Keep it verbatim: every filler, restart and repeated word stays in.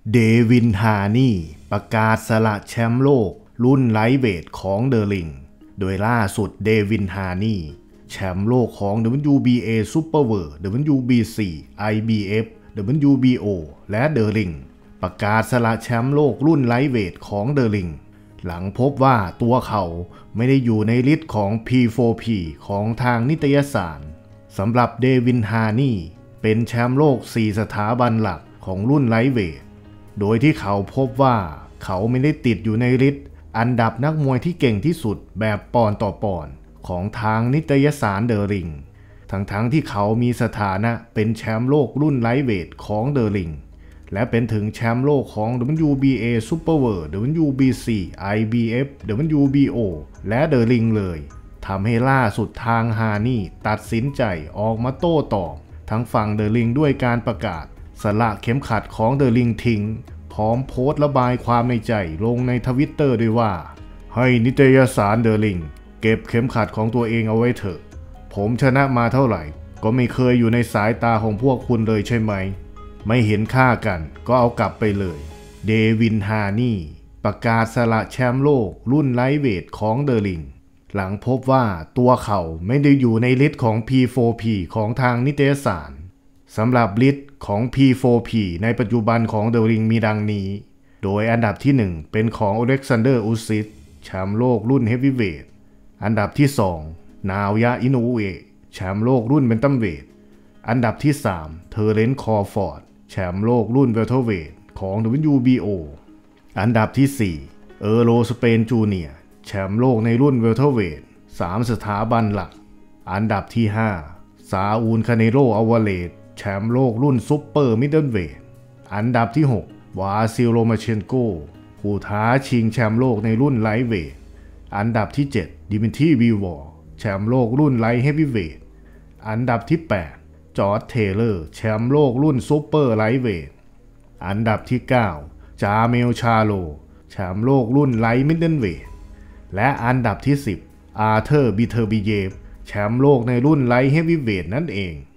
เดวินฮานี่ประกาศสละแชมป์โลกรุ่นไลท์เวทของเดอะริงโดยล่าสุดเดวินฮานี่แชมป์โลกของ ดับเบิลยู บี เอ Superworld ดับเบิลยู บี ซี ไอ บี เอฟ ดับเบิลยู บี โอ และเดอะริงประกาศสละแชมป์โลกรุ่นไลท์เวทของเดอะริงหลังพบว่าตัวเขาไม่ได้อยู่ในลิสต์ของ พี โฟร์ พี ของทางนิตยสารสำหรับเดวินฮานี่เป็นแชมป์โลกสี่สถาบันหลักของรุ่นไลท์เวทโดยที่เขาพบว่าเขาไม่ได้ติดอยู่ในลิสต์อันดับนักมวยที่เก่งที่สุดแบบปอนต่อปอนของทางนิตยสารเดอะริงทั้งๆ ท, ที่เขามีสถานะเป็นแชมป์โลกรุ่นไลท์เวทของเดอะริงและเป็นถึงแชมป์โลกของ ดับเบิลยู บี เอ Superworld ดับเบิลยู บี ซี ไอ บี เอฟ ดับเบิลยู บี โอ และเดอะริงเลยทำให้ล่าสุดทางฮานี่ตัดสินใจออกมาโต้ตอบทั้งฝั่งเดอะริงด้วยการประกาศสละเข็มขัดของเดอะริงทิ้งพร้อมโพสต์ระบายความในใจลงในทวิตเตอร์ด้วยว่าให้นิตยสารเดอะริงเก็บเข็มขัดของตัวเองเอาไว้เถอะผมชนะมาเท่าไหร่ก็ไม่เคยอยู่ในสายตาของพวกคุณเลยใช่ไหมไม่เห็นค่ากันก็เอากลับไปเลยเดวินฮานี่ประกาศสละแชมป์โลกรุ่นไลท์เวทของเดอะริงหลังพบว่าตัวเขาไม่ได้อยู่ในลิสต์ของ พี โฟร์ พี ของทางนิตยสารสำหรับลิสต์ของ พี โฟร์ พี ในปัจจุบันของเดอะริงมีดังนี้โดยอันดับที่หนึ่งเป็นของอเล็กซานเดอร์อุซิสแชมป์โลกรุ่นเฮฟวีเวทอันดับที่สองนาวายะอิโนอุเอะแชมป์โลกรุ่นแบนตัมเวทอันดับที่สามเทอร์เรนซ์คอร์ฟอร์ดแชมป์โลกรุ่นเวลเทอร์เวทของ ดับเบิลยู บี โอ อันดับที่สี่เออโรสเปนจูเนียร์แชมป์โลกในรุ่นเวลเทอร์เวทสามสถาบันหลักอันดับที่ห้าซาอูลคาเนโรอัลวาเรซแชมป์โลกรุ่นซุปเปอร์มิดเดิลเวทอันดับที่หกวาซิลโลมาเชนโกผู้ท้าชิงแชมป์โลกในรุ่นไลท์เวทอันดับที่เจ็ดดิมิทรีวีวอร์แชมป์โลกรุ่นไลท์เฮฟวีเวทอันดับที่แปดจอร์จเทเลอร์แชมป์โลกรุ่นซุปเปอร์ไลท์เวทอันดับที่เก้าจาเมลชาโลแชมป์โลกรุ่นไลท์มิดเดิลเวทและอันดับที่สิบอาร์เธอร์บิเทอร์บิเยฟแชมป์โลกในรุ่นไลท์เฮฟวีเวทนั่นเอง